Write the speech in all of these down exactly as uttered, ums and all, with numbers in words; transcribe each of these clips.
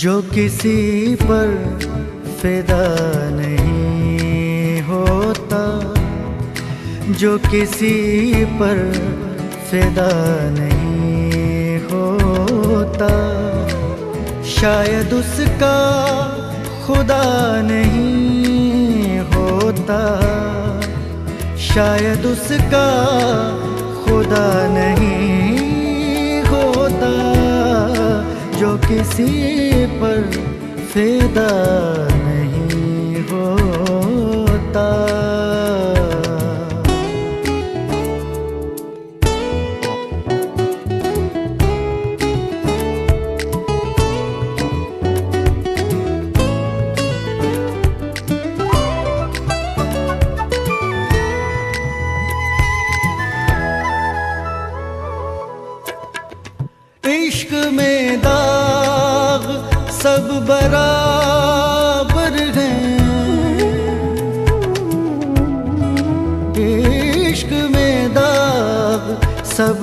जो किसी पर फिदा नहीं होता, जो किसी पर फिदा नहीं होता, शायद उसका खुदा नहीं होता, शायद उसका खुदा नहीं होता, जो किसी पर फिदा नहीं होता। इश्क में दाग सब बराबर हैं, इश्क में दाग सब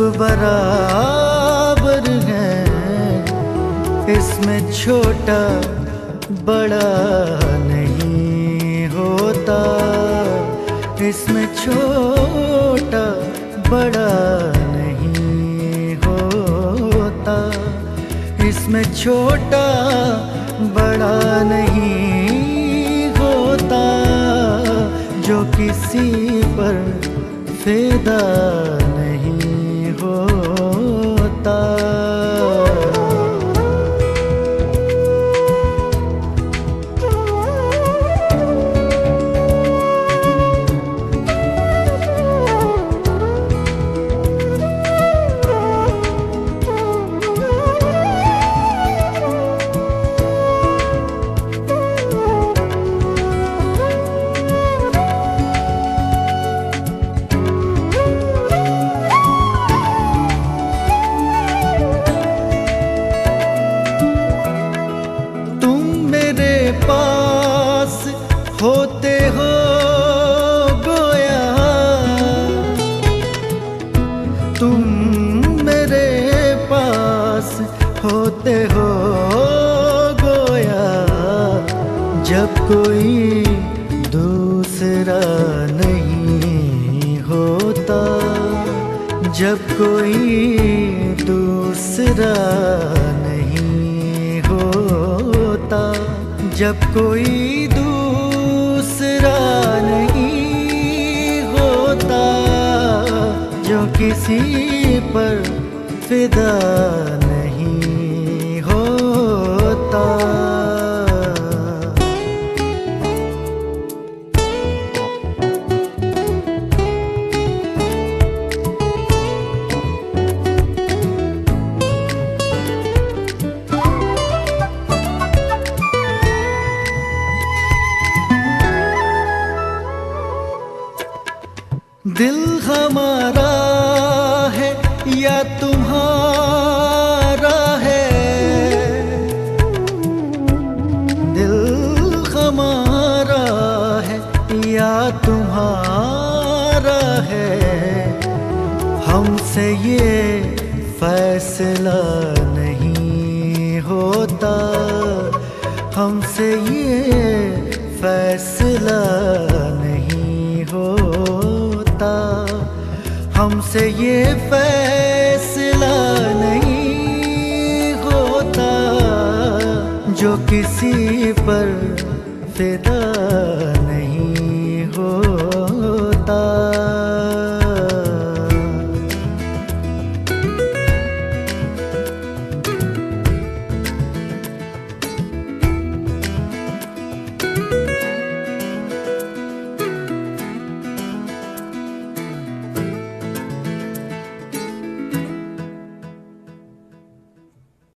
बराबर हैं, इसमें छोटा बड़ा नहीं होता, इसमें छोटा बड़ा नहीं होता, इसमें छोटा बड़ा नहीं होता, जो किसी पर फिदा नहीं होता। पास होते हो गोया, तुम मेरे पास होते हो गोया, जब कोई दूसरा नहीं होता, जब कोई दूसरा नहीं होता, जब कोई दूसरा नहीं होता, जो किसी पर फिदा नहीं होता। दिल हमारा है या तुम्हारा है, दिल हमारा है या तुम्हारा है, हमसे ये फैसला नहीं होता, हमसे ये फैसला नहीं होता, हमसे ये फैसला नहीं होता, जो किसी पर फिदा